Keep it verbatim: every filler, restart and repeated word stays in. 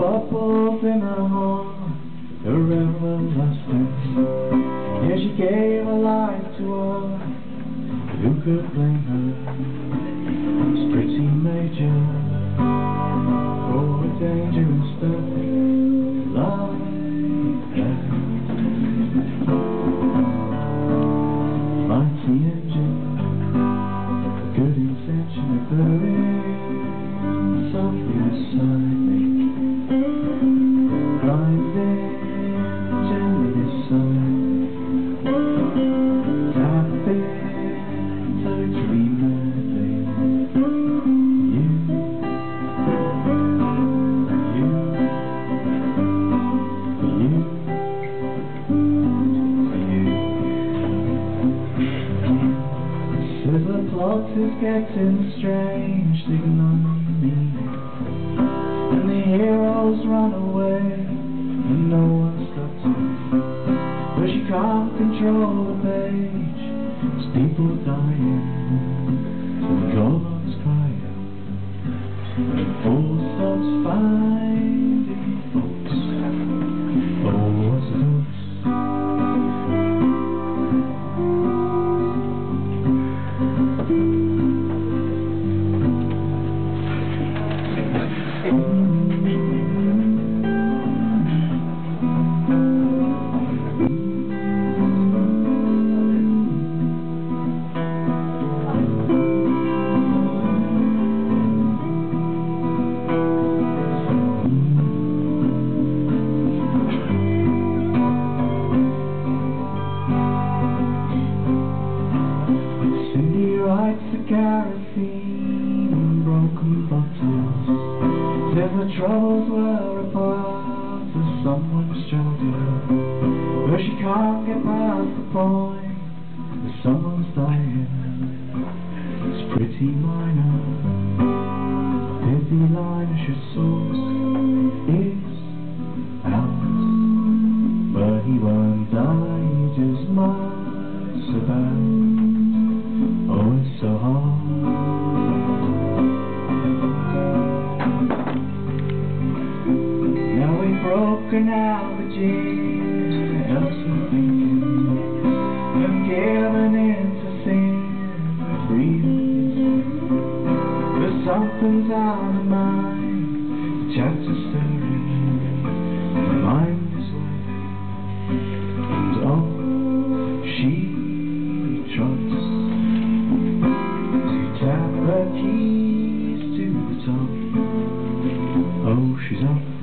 bubbles in her heart, her everlasting. Yeah, she gave her life to her, who could blame her? It's pretty major for a dangerous stuff like that. Mighty engine, good intention of burning softly beside me, grinding gently beside me, tapping totally madly. You, you, you, you. Says the plot is getting strange, ignoring and the heroes run away, and no one stops her. But she can't control the page, there's people dying, and the gods crying, and full stops finding folks. Oh, what's the kerosene and broken bottles? Says the troubles were a part of someone's childhood, but she can't get past the point that someone's dying. It's pretty minor, a busy line should source is out, but he won't die, he just might survive. Oh, it's so hard. Now we've broken out the gin, else we're thinking, and given in to sin, breathing. But something's on the mind, the chance is stirring, the mind is waiting, and oh, she trusts. Tap her keys to the top. Oh, she's up.